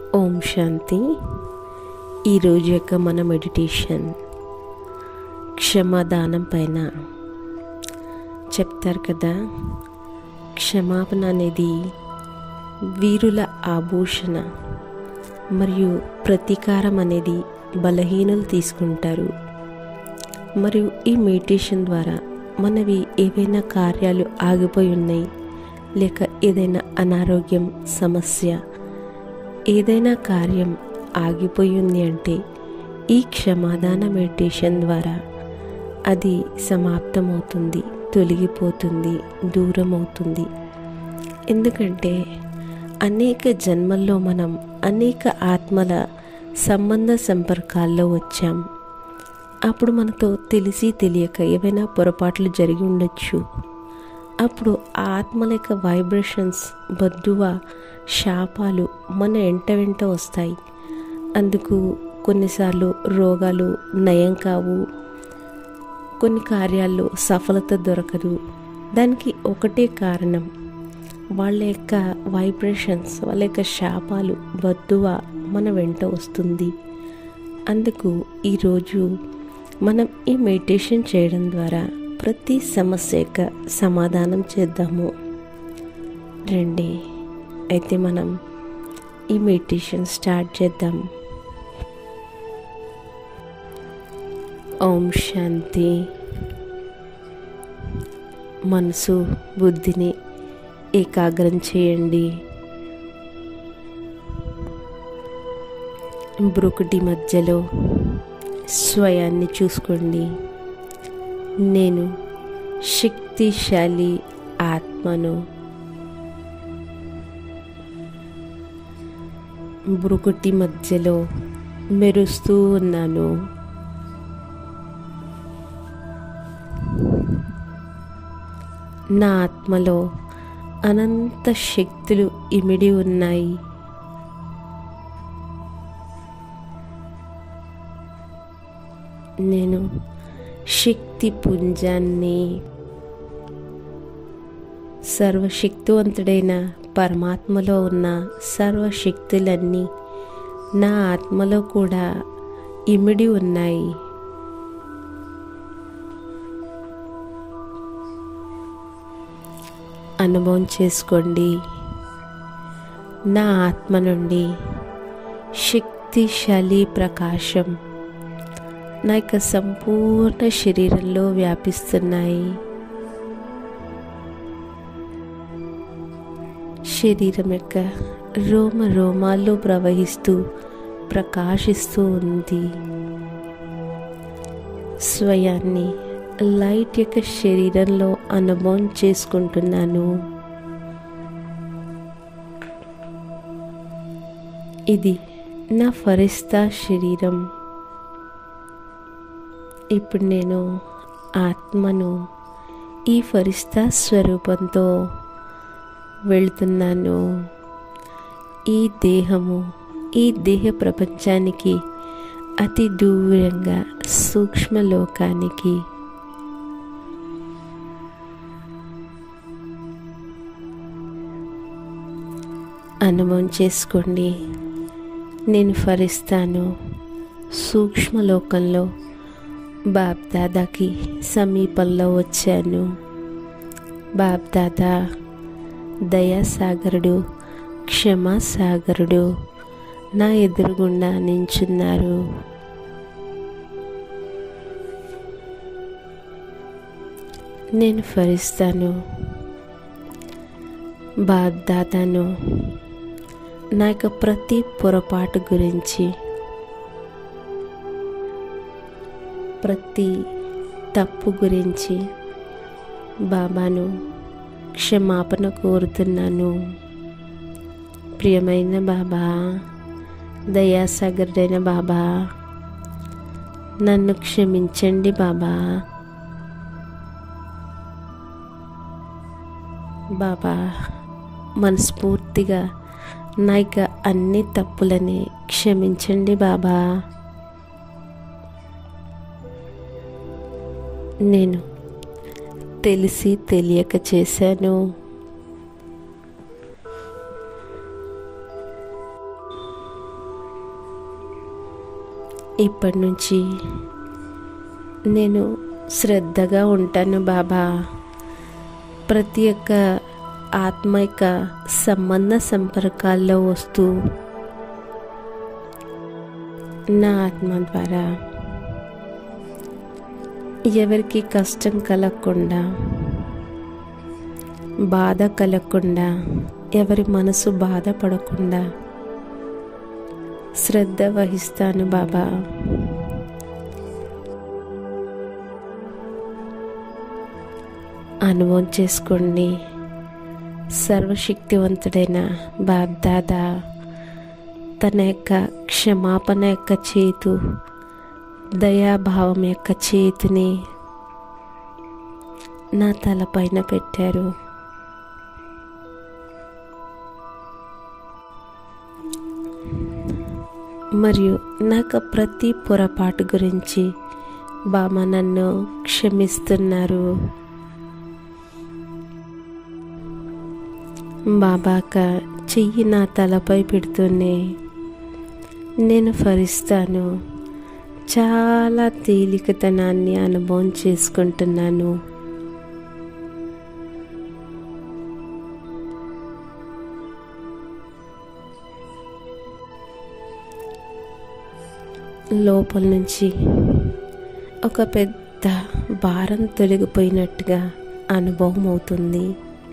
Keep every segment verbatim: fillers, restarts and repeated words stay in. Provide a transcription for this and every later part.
ఓం శాంతి. ఈరోజు యొక్క మన మెడిటేషన్ క్షమాదానం పైన. చెప్తారు కదా, క్షమాపణ అనేది వీరుల ఆభూషణ మరియు ప్రతీకారం అనేది బలహీనులు తీసుకుంటారు. మరియు ఈ మెడిటేషన్ ద్వారా మనవి ఏవైనా కార్యాలు ఆగిపోయి ఉన్నాయి, లేక ఏదైనా అనారోగ్యం సమస్య, ఏదైనా కార్యం ఆగిపోయింది అంటే ఈ క్షమాదాన మెడిటేషన్ ద్వారా అది సమాప్తమవుతుంది, తొలగిపోతుంది, దూరం అవుతుంది. ఎందుకంటే అనేక జన్మల్లో మనం అనేక ఆత్మల సంబంధ సంపర్కాల్లో వచ్చాం. అప్పుడు మనతో తెలిసి తెలియక ఏవైనా పొరపాట్లు జరిగి ఉండొచ్చు. అప్పుడు ఆ ఆత్మల యొక్క వైబ్రేషన్స్, బద్దువ, శాపాలు మన వెంట వెంట వస్తాయి. అందుకు కొన్నిసార్లు రోగాలు నయం కావు, కొన్ని కార్యాల్లో సఫలత దొరకదు. దానికి ఒకటే కారణం, వాళ్ళ యొక్క వైబ్రేషన్స్, వాళ్ళ యొక్క శాపాలు, బద్దువ మన వెంట వస్తుంది. అందుకు ఈరోజు మనం ఈ మెడిటేషన్ చేయడం ద్వారా ప్రతి సమస్య యొక్క సమాధానం చేద్దాము. రండి, అయితే మనం ఈ మెడిటేషన్ స్టార్ట్ చేద్దాం. ఓం శాంతి. మనసు బుద్ధిని ఏకాగ్రం చేయండి. బ్రుకుటి మధ్యలో స్వయాన్ని చూసుకోండి. నేను శక్తిశాలి ఆత్మను. బ్రుకుటి మధ్యలో మెరుస్తూ ఉన్నాను. నా ఆత్మలో అనంత శక్తులు ఇమిడి ఉన్నాయి. నేను శక్తి పుంజాన్ని. సర్వశక్తివంతుడైన పరమాత్మలో ఉన్న సర్వశక్తులన్నీ నా ఆత్మలో కూడా ఇమిడి ఉన్నాయి. అనుభవం చేసుకోండి. నా ఆత్మ నుండి శక్తిశాలి ప్రకాశం నా యొక్క సంపూర్ణ శరీరంలో వ్యాపిస్తున్నాయి. శరీరం యొక్క రోమ రోమాల్లో ప్రవహిస్తూ ప్రకాశిస్తూ ఉంది. స్వయాన్ని లైట్ యొక్క శరీరంలో అనుభవం చేసుకుంటున్నాను. ఇది నా ఫరిస్తా శరీరం. ఇప్పుడు నేను ఆత్మను ఈ ఫరిస్తా స్వరూపంతో వెళ్తున్నాను. ఈ దేహము, ఈ దేహ ప్రపంచానికి అతి దూరంగా సూక్ష్మలోకానికి. అనుభవం చేసుకోండి. నేను ఫరిస్తాను. సూక్ష్మలోకంలో బాబ్దాదాకి సమీపంలో వచ్చాను. బాబ్దాదా దయాసాగరుడు, క్షమాసాగరుడు నా ఎదురుగుండా నించున్నారు. నేను ఫరిస్తాను. బాబ్దాదాను నా యొక్క ప్రతి పొరపాటు గురించి, ప్రతి తప్పు గురించి బాబాను క్షమాపణ కోరుతున్నాను. ప్రియమైన బాబా, దయాసాగరుడైన బాబా, నన్ను క్షమించండి బాబా. బాబా, మనస్ఫూర్తిగా నా యొక్క అన్ని తప్పులని క్షమించండి బాబా. నేను తెలిసి తెలియక చేశాను. ఇప్పటి నుంచి నేను శ్రద్ధగా ఉంటాను బాబా. ప్రతి ఒక్క ఆత్మిక సంబంధ సంపర్కాల్లో వస్తూ నా ఆత్మ ద్వారా ఎవరికి కష్టం కలగకుండా, బాధ కలగకుండా, ఎవరి మనసు బాధపడకుండా శ్రద్ధ వహిస్తాను బాబా. అనుభవం చేసుకోండి. సర్వశక్తివంతుడైన బాబ్దాదా తన యొక్క క్షమాపణ యొక్క చేతు, దయాభావం యొక్క చేతిని నా తలపైన పెట్టారు. మరియు నాకు ప్రతి పొరపాటు గురించి బాబా నన్ను క్షమిస్తున్నారు. బాబాక చెయ్యి నా తలపై పెడుతూనే నేను ఫరిస్తాను. చాలా తేలికతనాన్ని అనుభవం చేసుకుంటున్నాను. లోపల నుంచి ఒక పెద్ద భారం తొలగిపోయినట్టుగా అనుభవం అవుతుంది.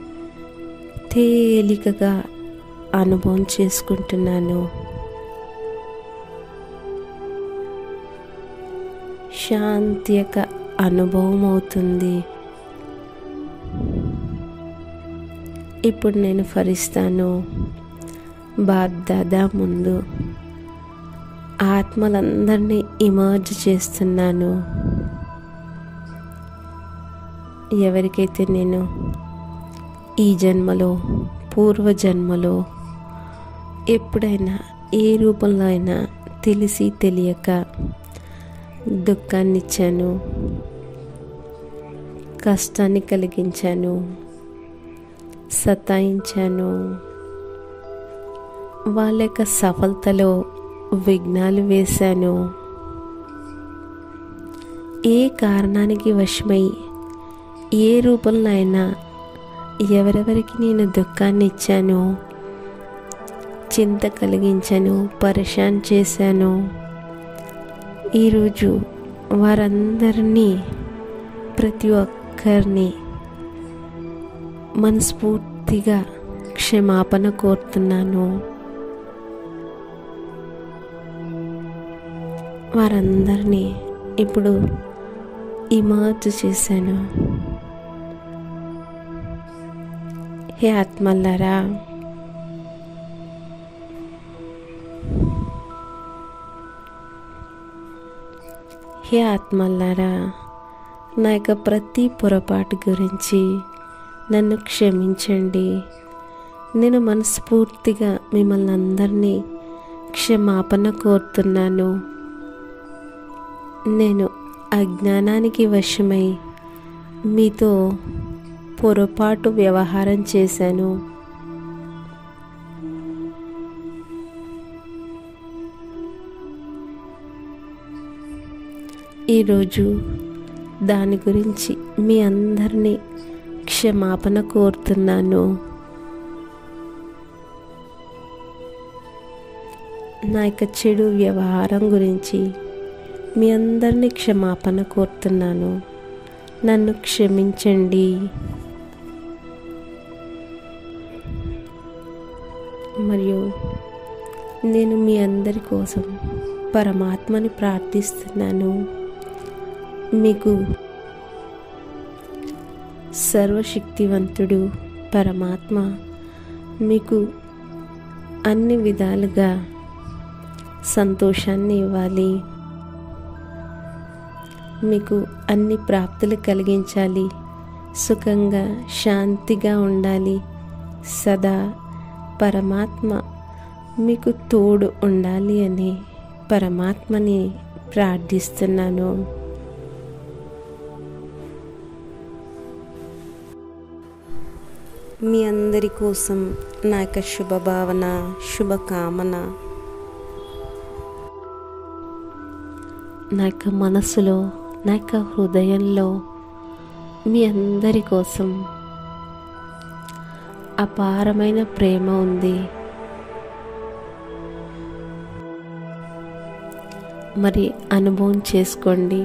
తేలికగా అనుభవం చేసుకుంటున్నాను. శాంతి యొక్క అనుభవం అవుతుంది. ఇప్పుడు నేను ఫరిస్తాను. బాబ్దాదా ముందు ఆత్మలందరినీ ఇమర్జ్ చేస్తున్నాను. ఎవరికైతే నేను ఈ జన్మలో, పూర్వజన్మలో ఎప్పుడైనా ఏ రూపంలో అయినా తెలిసి తెలియక దుఃఖాన్ని ఇచ్చాను, కష్టాన్ని కలిగించాను, సతాయించాను, వాళ్ళ యొక్క సఫలతలో విఘ్నాలు వేశాను, ఏ కారణానికి వశమై ఏ రూపంలో అయినా ఎవరెవరికి నేను దుఃఖాన్ని ఇచ్చాను, చింత కలిగించాను, పరేషాన్ చేశాను, ఈరోజు వారందరినీ, ప్రతి ఒక్కరిని మనస్ఫూర్తిగా క్షమాపణ కోరుతున్నాను. వారందరినీ ఇప్పుడు ఇమర్జ్ చేశాను. హే ఆత్మలారా, హే ఆత్మలారా, నా యొక్క ప్రతి పొరపాటు గురించి నన్ను క్షమించండి. నేను మనస్ఫూర్తిగా మిమ్మల్ని అందరినీ క్షమాపణ కోరుతున్నాను. నేను అజ్ఞానానికి వశమై మీతో పొరపాటు వ్యవహారం చేశాను. ఈరోజు దాని గురించి మీ అందరినీ క్షమాపణ కోరుతున్నాను. నా యొక్క చెడు వ్యవహారం గురించి మీ అందరినీ క్షమాపణ కోరుతున్నాను. నన్ను క్షమించండి. మరియు నేను మీ అందరి కోసం పరమాత్మని ప్రార్థిస్తున్నాను. మీకు సర్వశక్తివంతుడు పరమాత్మ మీకు అన్ని విధాలుగా సంతోషాన్ని ఇవ్వాలి, మీకు అన్ని ప్రాప్తులు కలిగించాలి, సుఖంగా శాంతిగా ఉండాలి. సదా పరమాత్మ మీకు తోడు ఉండాలి అని పరమాత్మని ప్రార్థిస్తున్నాను. మీ అందరి కోసం నా యొక్క శుభభావన, శుభకామన. నా యొక్క మనసులో, నా యొక్క హృదయంలో మీ అందరి కోసం అపారమైన ప్రేమ ఉంది. మరి అనుభవం చేసుకోండి.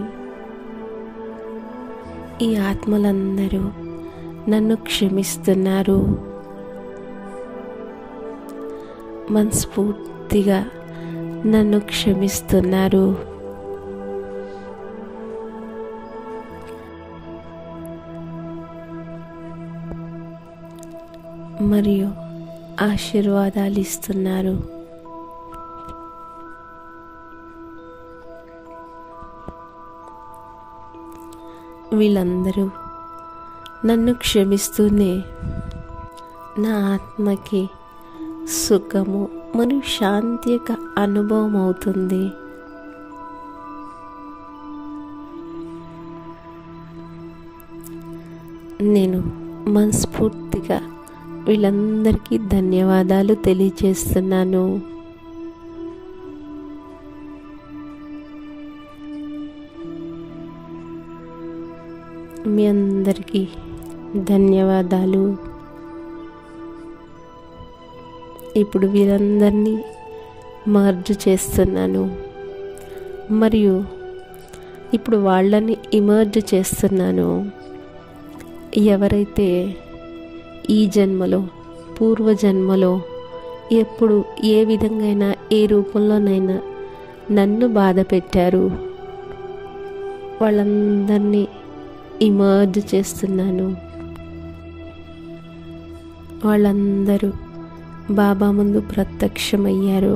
ఈ ఆత్మలందరూ నన్ను క్షమిస్తున్నారు. మనస్ఫూర్తిగా నన్ను క్షమిస్తున్నారు. మరియు ఆశీర్వాదాలు ఇస్తున్నారు. వీళ్ళందరూ నన్ను క్షమిస్తూనే నా ఆత్మకి సుఖము మరియు శాంతి యొక్క అనుభవం అవుతుంది. నేను మనస్ఫూర్తిగా వీళ్ళందరికీ ధన్యవాదాలు తెలియజేస్తున్నాను. మీ అందరికీ ధన్యవాదాలు. ఇప్పుడు వీరందరినీ మర్జ్ చేస్తున్నాను మరియు ఇప్పుడు వాళ్ళని ఇమర్జ్ చేస్తున్నాను. ఎవరైతే ఈ జన్మలో, పూర్వజన్మలో ఎప్పుడు ఏ విధంగా ఏ రూపంలోనైనా నన్ను బాధ పెట్టారు, వాళ్ళందరినీ ఇమర్జ్ చేస్తున్నాను. వాళ్ళందరూ బాబా ముందు ప్రత్యక్షమయ్యారు.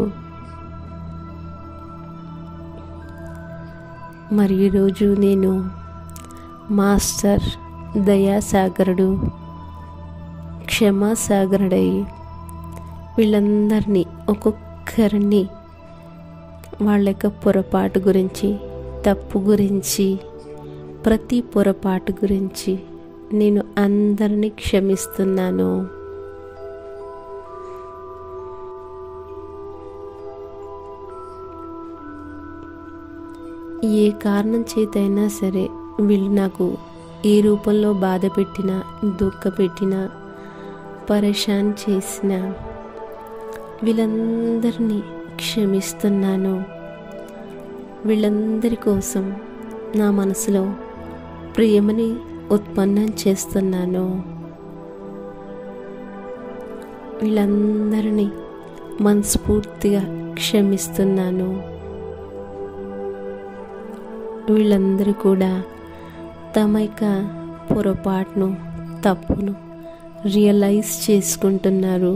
మరి ఈరోజు నేను మాస్టర్ దయాసాగరుడు, క్షమాసాగరుడై వీళ్ళందరినీ ఒక్కొక్కరిని వాళ్ళ యొక్క పొరపాటు గురించి, తప్పు గురించి, ప్రతి పొరపాటు గురించి నేను అందరినీ క్షమిస్తున్నాను. ఏ కారణం చేతైనా సరే వీళ్ళు నాకు ఏ రూపంలో బాధ పెట్టినా, దుఃఖ పెట్టినా, పరేషాన్ చేసిన వీళ్ళందరినీ క్షమిస్తున్నాను. వీళ్ళందరి కోసం నా మనసులో ప్రేమని ఉత్పన్నం చేస్తున్నాను. వీళ్ళందరినీ మనస్ఫూర్తిగా క్షమిస్తున్నాను. వీళ్ళందరూ కూడా తమ యొక్క పొరపాటును, తప్పును రియలైజ్ చేసుకుంటున్నారు.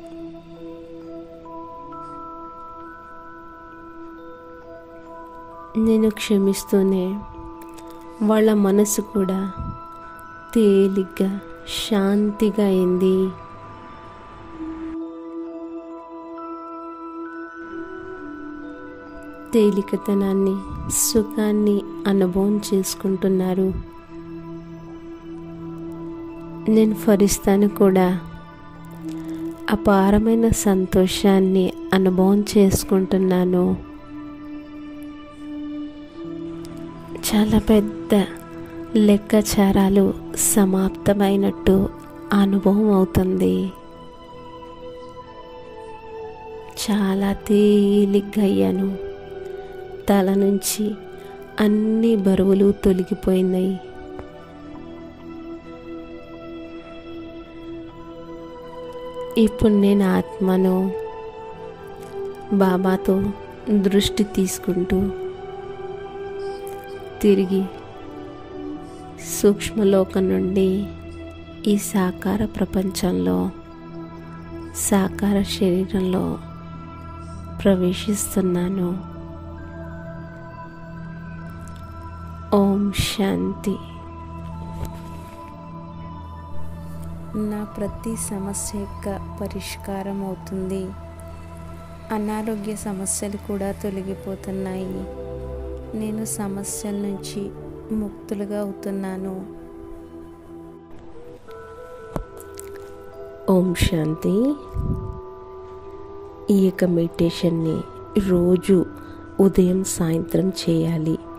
నేను క్షమిస్తూనే వాళ్ళ మనసు కూడా తేలిగ్గా, శాంతిగా అయింది. తేలికతనాన్ని, సుఖాన్ని అనుభవం చేసుకుంటున్నారు. నేను ఫరిస్తాను కూడా అపారమైన సంతోషాన్ని అనుభవం చేసుకుంటున్నాను. చాలా పెద్ద లెక్కాచారాలు సమాప్తమైనట్టు అనుభవం అవుతుంది. చాలా తేలిగ్గా అయ్యాను. తల నుంచి అన్ని బరువులు తొలగిపోయినాయి. ఇప్పుడు నేను ఆత్మను బాబాతో దృష్టి తీసుకుంటూ తిరిగి సూక్ష్మలోకం నుండి ఈ సాకార ప్రపంచంలో, సాకార శరీరంలో ప్రవేశిస్తున్నాను. ఓం శాంతి. నా ప్రతి సమస్య యొక్క పరిష్కారం అవుతుంది. అనారోగ్య సమస్యలు కూడా తొలగిపోతున్నాయి. నేను సమస్యల నుంచి ముక్తులుగా అవుతున్నాను. ఓం శాంతి. ఈ యొక్క మెడిటేషన్ని రోజు ఉదయం సాయంత్రం చేయాలి.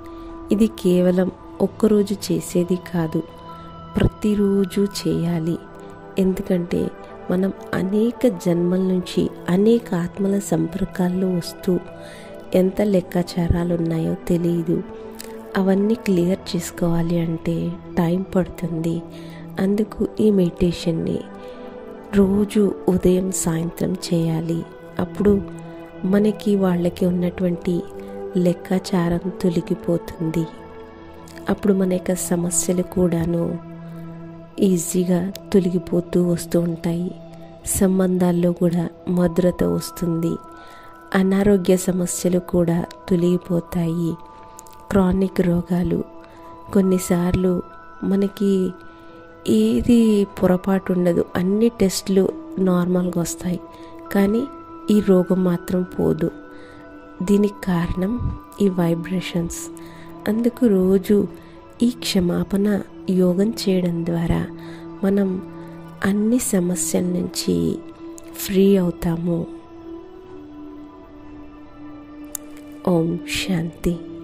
ఇది కేవలం ఒక్కరోజు చేసేది కాదు, ప్రతిరోజు చేయాలి. ఎందుకంటే మనం అనేక జన్మల నుంచి అనేక ఆత్మల సంపర్కాల్లో వస్తూ ఎంత లెక్కాచారాలు ఉన్నాయో తెలియదు. అవన్నీ క్లియర్ చేసుకోవాలి అంటే టైం పడుతుంది. అందుకు ఈ మెడిటేషన్ని రోజు ఉదయం సాయంత్రం చేయాలి. అప్పుడు మనకి వాళ్ళకి ఉన్నటువంటి లెక్కాచారం తొలగిపోతుంది. అప్పుడు మన యొక్క సమస్యలు కూడాను ఈజీగా తొలగిపోతూ వస్తూ ఉంటాయి. సంబంధాల్లో కూడా మధురత వస్తుంది. అనారోగ్య సమస్యలు కూడా తొలగిపోతాయి. క్రానిక్ రోగాలు కొన్నిసార్లు మనకి ఏది పొరపాటు ఉండదు, అన్ని టెస్టులు నార్మల్గా వస్తాయి, కానీ ఈ రోగం మాత్రం పోదు. దీనికి కారణం ఈ వైబ్రేషన్స్. అందుకు రోజు ఈ క్షమాపణ యోగం చేయడం ద్వారా మనం అన్ని సమస్యల నుంచి ఫ్రీ అవుతాము. ఓం శాంతి.